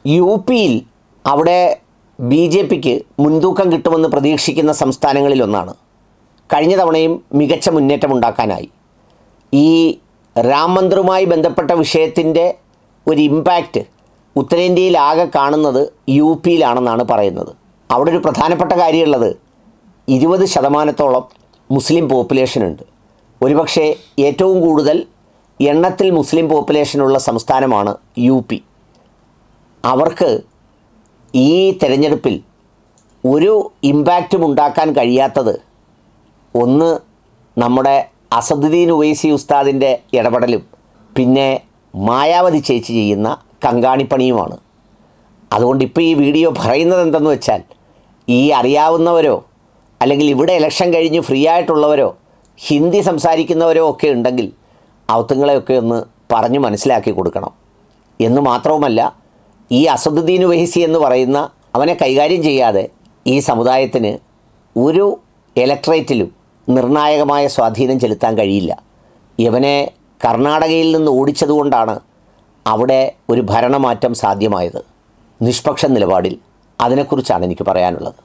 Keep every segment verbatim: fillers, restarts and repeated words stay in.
U പിയിൽ അവിടെ B J പിക്ക് മുൻതൂക്കം കിട്ടുമെന്ന് പ്രതീക്ഷിക്കുന്ന സംസ്ഥാനങ്ങളിലൊന്നാണ്. കഴിഞ്ഞ തവണയും മികച്ച മുന്നേറ്റമുണ്ടാക്കാനായി. ഈ രാം മന്ദിറുമായി ബന്ധപ്പെട്ട വിഷയത്തിൻ്റെ ഒരു ഇമ്പാക്റ്റ് ഉത്തരേന്ത്യയിലാകെ കാണുന്നത് യു പിയിലാണെന്നാണ് പറയുന്നത്. അവിടെ ഒരു പ്രധാനപ്പെട്ട കാര്യമുള്ളത് ഇരുപത് ശതമാനത്തോളം മുസ്ലിം പോപ്പുലേഷനുണ്ട്. ഒരുപക്ഷെ ഏറ്റവും കൂടുതൽ എണ്ണത്തിൽ മുസ്ലിം പോപ്പുലേഷനുള്ള സംസ്ഥാനമാണ് യു പി. അവർക്ക് ഈ തെരഞ്ഞെടുപ്പിൽ ഒരു ഇമ്പാക്റ്റും ഉണ്ടാക്കാൻ കഴിയാത്തത് ഒന്ന് നമ്മുടെ അസദുദ്ദീൻ ഉവൈസി ഉസ്താദിൻ്റെ ഇടപെടലും പിന്നെ മായാവതി ചേച്ചി ചെയ്യുന്ന കങ്കാണിപ്പണിയുമാണ്. അതുകൊണ്ട് ഇപ്പോൾ ഈ വീഡിയോ പറയുന്നത് എന്തെന്ന് വെച്ചാൽ, ഈ അറിയാവുന്നവരോ അല്ലെങ്കിൽ ഇവിടെ ഇലക്ഷൻ കഴിഞ്ഞ് ഫ്രീ ആയിട്ടുള്ളവരോ ഹിന്ദി സംസാരിക്കുന്നവരോ ഒക്കെ ഉണ്ടെങ്കിൽ അവത്തുങ്ങളെയൊക്കെ ഒന്ന് പറഞ്ഞ് മനസ്സിലാക്കി കൊടുക്കണം എന്ന് മാത്രവുമല്ല, ഈ അസദുദ്ദീൻ ഉവൈസി എന്ന് പറയുന്ന അവനെ കൈകാര്യം ചെയ്യാതെ ഈ സമുദായത്തിന് ഒരു ഇലക്ട്രേറ്റിലും നിർണായകമായ സ്വാധീനം ചെലുത്താൻ കഴിയില്ല. ഇവനെ കർണാടകയിൽ നിന്ന് ഓടിച്ചതുകൊണ്ടാണ് അവിടെ ഒരു ഭരണമാറ്റം സാധ്യമായത്. നിഷ്പക്ഷ നിലപാടിൽ അതിനെക്കുറിച്ചാണ് എനിക്ക് പറയാനുള്ളത്.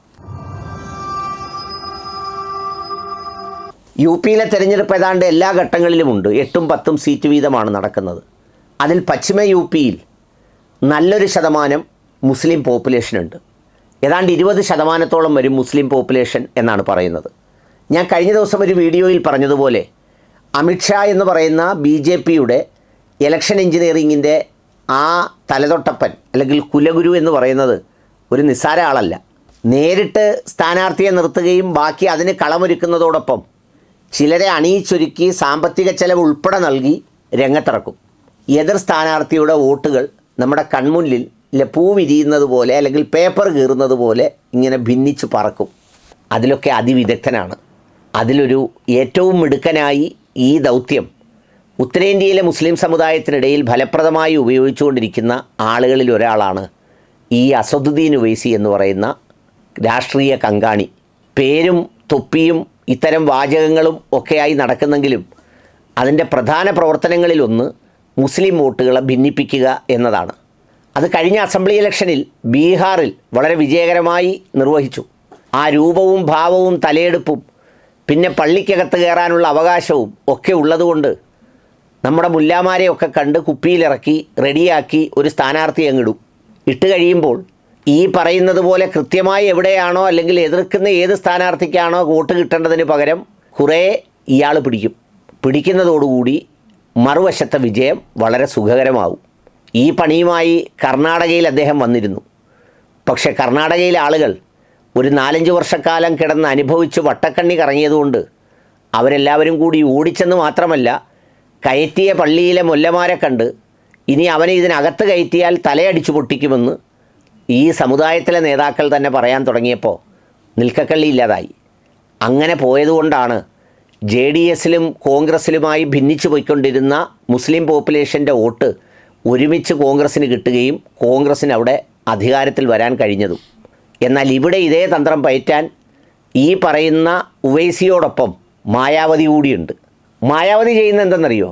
യു പിയിലെ തെരഞ്ഞെടുപ്പ് ഏതാണ്ട് എല്ലാ ഘട്ടങ്ങളിലുമുണ്ട്. എട്ടും പത്തും സീറ്റ് വീതമാണ് നടക്കുന്നത്. അതിൽ പശ്ചിമ യു പിയിൽ നല്ലൊരു ശതമാനം മുസ്ലിം പോപ്പുലേഷനുണ്ട്. ഏതാണ്ട് ഇരുപത് ശതമാനത്തോളം വരും മുസ്ലിം പോപ്പുലേഷൻ എന്നാണ് പറയുന്നത്. ഞാൻ കഴിഞ്ഞ ദിവസം ഒരു വീഡിയോയിൽ പറഞ്ഞതുപോലെ അമിത്ഷാ എന്ന് പറയുന്ന ബി ജെ പിയുടെ ഇലക്ഷൻ എഞ്ചിനീയറിങ്ങിൻ്റെ ആ തലതൊട്ടപ്പൻ അല്ലെങ്കിൽ കുലഗുരു എന്ന് പറയുന്നത് ഒരു നിസ്സാര ആളല്ല. നേരിട്ട് സ്ഥാനാർത്ഥിയെ നിർത്തുകയും ബാക്കി അതിന് കളമൊരുക്കുന്നതോടൊപ്പം ചിലരെ അണിയിച്ചൊരുക്കി സാമ്പത്തിക ചെലവ് ഉൾപ്പെടെ നൽകി രംഗത്തിറക്കും. എതിർ സ്ഥാനാർത്ഥിയുടെ വോട്ടുകൾ നമ്മുടെ കൺമുന്നിൽ പൂ വിരിയുന്നത് പോലെ അല്ലെങ്കിൽ പേപ്പർ കീറുന്നത് പോലെ ഇങ്ങനെ ഭിന്നിച്ച് പറക്കും. അതിലൊക്കെ അതിവിദഗ്ധനാണ്. അതിലൊരു ഏറ്റവും മിടുക്കനായി ഈ ദൗത്യം ഉത്തരേന്ത്യയിലെ മുസ്ലിം സമുദായത്തിനിടയിൽ ഫലപ്രദമായി ഉപയോഗിച്ചുകൊണ്ടിരിക്കുന്ന ആളുകളിൽ ഒരാളാണ് ഈ അസദുദ്ദീൻ ഉവൈസി എന്ന് പറയുന്ന രാഷ്ട്രീയ കങ്കാണി. പേരും തൊപ്പിയും ഇത്തരം വാചകങ്ങളും ഒക്കെയായി നടക്കുന്നെങ്കിലും അതിൻ്റെ പ്രധാന പ്രവർത്തനങ്ങളിലൊന്ന് മുസ്ലിം വോട്ടുകളെ ഭിന്നിപ്പിക്കുക എന്നതാണ്. അത് കഴിഞ്ഞ അസംബ്ലി ഇലക്ഷനിൽ ബീഹാറിൽ വളരെ വിജയകരമായി നിർവഹിച്ചു. ആ രൂപവും ഭാവവും തലയെടുപ്പും പിന്നെ പള്ളിക്കകത്ത് കയറാനുള്ള അവകാശവും ഒക്കെ ഉള്ളതുകൊണ്ട് നമ്മുടെ മുല്ലാമാരെയൊക്കെ കണ്ട് കുപ്പിയിലിറക്കി റെഡിയാക്കി ഒരു സ്ഥാനാർത്ഥി അങ്ങിടും. ഇട്ട് കഴിയുമ്പോൾ ഈ പറയുന്നത് പോലെ കൃത്യമായി എവിടെയാണോ അല്ലെങ്കിൽ എതിർക്കുന്ന ഏത് സ്ഥാനാർത്ഥിക്കാണോ വോട്ട് കിട്ടേണ്ടതിന് പകരം കുറേ ഇയാൾ പിടിക്കും. പിടിക്കുന്നതോടുകൂടി മറുവശത്തെ വിജയം വളരെ സുഖകരമാവും. ഈ പണിയുമായി കർണാടകയിൽ അദ്ദേഹം വന്നിരുന്നു. പക്ഷേ കർണാടകയിലെ ആളുകൾ ഒരു നാലഞ്ച് വർഷക്കാലം കിടന്ന് അനുഭവിച്ച് വട്ടക്കണ്ണി കറങ്ങിയതുകൊണ്ട് അവരെല്ലാവരും കൂടി ഓടിച്ചെന്ന് മാത്രമല്ല, കയറ്റിയ പള്ളിയിലെ മൊല്ലമാരെ കണ്ട് ഇനി അവനെ ഇതിനകത്ത് കയറ്റിയാൽ തലയടിച്ചു പൊട്ടിക്കുമെന്ന് ഈ സമുദായത്തിലെ നേതാക്കൾ തന്നെ പറയാൻ തുടങ്ങിയപ്പോൾ നിൽക്കക്കള്ളി ഇല്ലാതായി. അങ്ങനെ പോയതുകൊണ്ടാണ് ജെ ഡി എസിലും കോൺഗ്രസ്സിലുമായി ഭിന്നിച്ചു പോയിക്കൊണ്ടിരുന്ന മുസ്ലിം പോപ്പുലേഷൻ്റെ വോട്ട് ഒരുമിച്ച് കോൺഗ്രസ്സിന് കിട്ടുകയും കോൺഗ്രസ്സിന് അവിടെ അധികാരത്തിൽ വരാൻ കഴിഞ്ഞതും. എന്നാൽ ഇവിടെ ഇതേ തന്ത്രം പയറ്റാൻ ഈ പറയുന്ന ഉവൈസിയോടൊപ്പം മായാവതി കൂടിയുണ്ട്. മായാവതി ചെയ്യുന്ന എന്തെന്നറിയോ?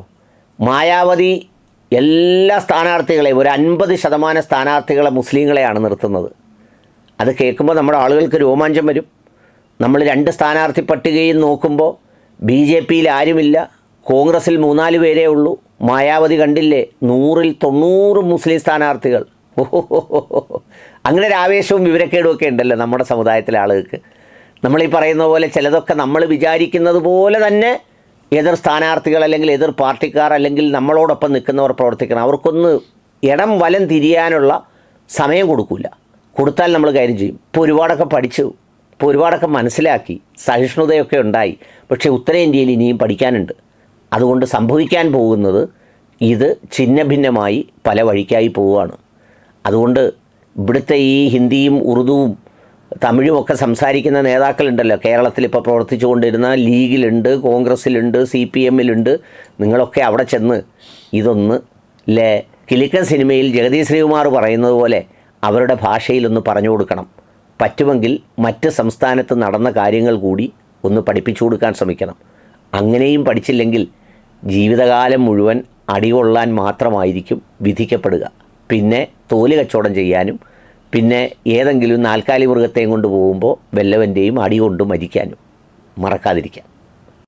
മായാവതി എല്ലാ സ്ഥാനാർത്ഥികളെയും ഒരു അൻപത് ശതമാനം സ്ഥാനാർത്ഥികളെ മുസ്ലിങ്ങളെയാണ് നിർത്തുന്നത്. അത് കേൾക്കുമ്പോൾ നമ്മുടെ ആളുകൾക്ക് രോമാഞ്ചം വരും. നമ്മൾ രണ്ട് സ്ഥാനാർത്ഥി പട്ടികയിൽ നോക്കുമ്പോൾ ബി ജെ പിയിൽ ആരുമില്ല, കോൺഗ്രസ്സിൽ മൂന്നാല് പേരേ ഉള്ളൂ. മായാവതി കണ്ടില്ലേ, നൂറിൽ തൊണ്ണൂറ് മുസ്ലിം സ്ഥാനാർത്ഥികൾ. ഓഹോ, അങ്ങനെ ഒരു ആവേശവും വിവരക്കേടും ഒക്കെ ഉണ്ടല്ലോ നമ്മുടെ സമുദായത്തിലെ ആളുകൾക്ക്. നമ്മളീ പറയുന്ന പോലെ ചിലതൊക്കെ നമ്മൾ വിചാരിക്കുന്നത് പോലെ തന്നെ എതിർ സ്ഥാനാർത്ഥികൾ അല്ലെങ്കിൽ എതിർ പാർട്ടിക്കാർ അല്ലെങ്കിൽ നമ്മളോടൊപ്പം നിൽക്കുന്നവർ പ്രവർത്തിക്കണം. അവർക്കൊന്ന് ഇടം വലം തിരിയാനുള്ള സമയം കൊടുക്കില്ല. കൊടുത്താൽ നമ്മൾ കാര്യം ചെയ്യും. ഇപ്പോൾ ഒരുപാടൊക്കെ പഠിച്ചു, ഇപ്പോൾ ഒരുപാടൊക്കെ മനസ്സിലാക്കി, സഹിഷ്ണുതയൊക്കെ ഉണ്ടായി. പക്ഷേ ഉത്തരേന്ത്യയിൽ ഇനിയും പഠിക്കാനുണ്ട്. അതുകൊണ്ട് സംഭവിക്കാൻ പോകുന്നത് ഇത് ഛിന്ന ഭിന്നമായി പല വഴിക്കായി പോവുകയാണ്. അതുകൊണ്ട് ഇവിടുത്തെ ഈ ഹിന്ദിയും ഉറുദുവും തമിഴും ഒക്കെ സംസാരിക്കുന്ന നേതാക്കളുണ്ടല്ലോ, കേരളത്തിൽ ഇപ്പോൾ പ്രവർത്തിച്ചു കൊണ്ടിരുന്ന ലീഗിലുണ്ട്, കോൺഗ്രസ്സിലുണ്ട്, സി പി എമ്മിലുണ്ട്. നിങ്ങളൊക്കെ അവിടെ ചെന്ന് ഇതൊന്ന് ലേ കിലുക്കൻ സിനിമയിൽ ജഗതി ശ്രീകുമാർ പറയുന്നത് പോലെ അവരുടെ ഭാഷയിലൊന്ന് പറഞ്ഞു കൊടുക്കണം. പറ്റുമെങ്കിൽ മറ്റ് സംസ്ഥാനത്ത് നടന്ന കാര്യങ്ങൾ കൂടി ഒന്ന് പഠിപ്പിച്ചു കൊടുക്കാൻ ശ്രമിക്കണം. അങ്ങനെയും പഠിച്ചില്ലെങ്കിൽ ജീവിതകാലം മുഴുവൻ അടികൊള്ളാൻ മാത്രമായിരിക്കും വിധിക്കപ്പെടുക. പിന്നെ തോല് കച്ചവടം ചെയ്യാനും പിന്നെ ഏതെങ്കിലും നാൽക്കാലി മൃഗത്തെയും കൊണ്ട് പോകുമ്പോൾ വല്ലവൻ്റെയും അടി കൊണ്ട് മരിക്കാനും മറക്കാതിരിക്കാം.